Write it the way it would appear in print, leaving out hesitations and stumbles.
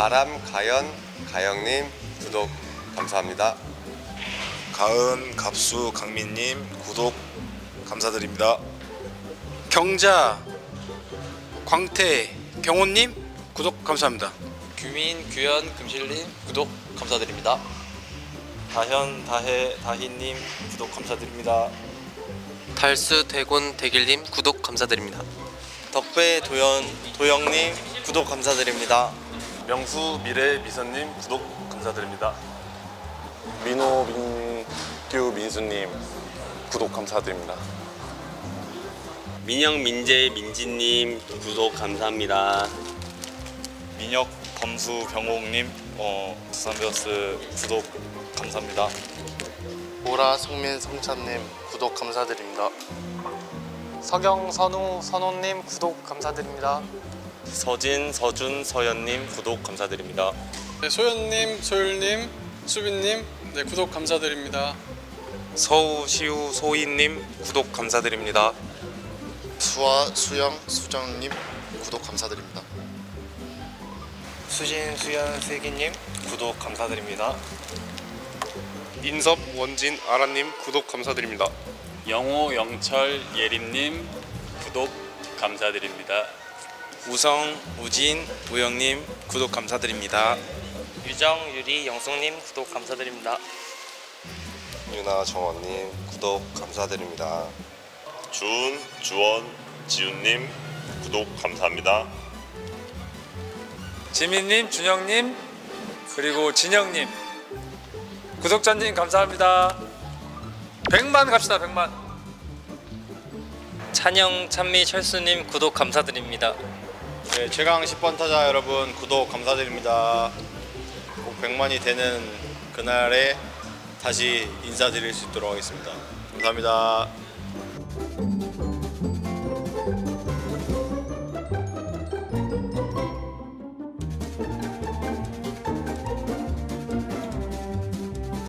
가람, 가연, 가영님 구독 감사합니다. 가은, 갑수, 강민님 구독 감사드립니다. 경자, 광태, 경호님 구독 감사합니다. 규민, 규현, 금실님 구독 감사드립니다. 다현, 다혜, 다희님 구독 감사드립니다. 달수, 대곤, 대길님 구독 감사드립니다. 덕배, 도연, 도영님 구독 감사드립니다. 명수, 미래, 미선님 구독 감사드립니다. 민호, 민규, 민수님 구독 감사드립니다. 민영, 민재, 민지님 구독 감사합니다. 민혁, 범수, 병옥님 두산베어스 구독 감사합니다. 보라, 성민, 성찬님 구독 감사드립니다. 서경, 선우, 선호님 구독 감사드립니다. 서진, 서준, 서연님 구독 감사드립니다. 네, 소연님, 소율님, 수빈님 구독 감사드립니다. 서우, 시우, 소희님 구독 감사드립니다. 수아, 수영, 수정님 구독 감사드립니다. 수진, 수연, 슬기님 구독 감사드립니다. 인섭, 원진, 아라님 구독 감사드립니다. 영호, 영철, 예림님 구독 감사드립니다. 우성, 우진, 우영님 구독 감사드립니다. 유정, 유리, 영숙님 구독 감사드립니다. 유나, 정원님 구독 감사드립니다. 주은, 주원, 지훈님 구독 감사합니다. 지민님, 준영님, 그리고 진영님 구독자님 감사합니다. 100만 갑시다. 100만. 찬영, 찬미, 철수님 구독 감사드립니다. 네, 최강 10번 타자 여러분 구독 감사드립니다. 꼭 100만이 되는 그날에 다시 인사드릴 수 있도록 하겠습니다. 감사합니다.